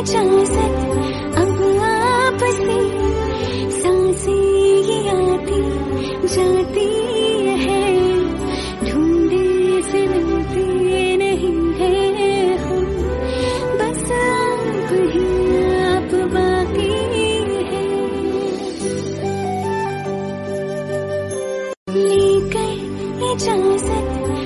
इजाजत अब आपसे सांसें ये आती जाती है, ढूंढे से मिलते नहीं है हम, बस आप ही आप बाकी है। लेकर इजाजत